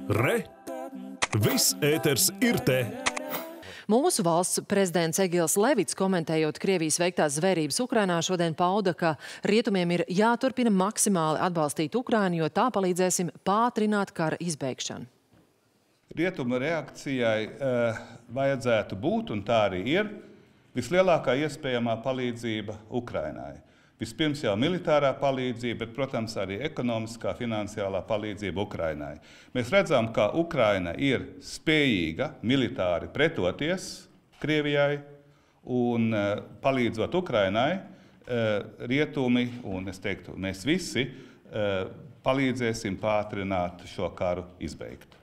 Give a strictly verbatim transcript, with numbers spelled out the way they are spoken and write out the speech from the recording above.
Re! Viss ēters ir te! Mūsu valsts prezidents Egils Levits, komentējot Krievijas veiktās zvērības Ukrainā, šodien pauda, ka rietumiem ir jāturpina maksimāli atbalstīt Ukrainu, jo tā palīdzēsim pātrināt kara izbeigšanu. Rietuma reakcijai uh, vajadzētu būt, un tā arī ir, vislielākā iespējamā palīdzība Ukrainai. Vispirms jau militārā palīdzība, bet, protams, arī ekonomiskā, finansiālā palīdzība Ukrainai. Mēs redzam, ka Ukraina ir spējīga militāri pretoties Krievijai, un uh, palīdzot Ukrainai, uh, rietumi, un es teiktu, mēs visi uh, palīdzēsim pātrināt šo karu izbeigt.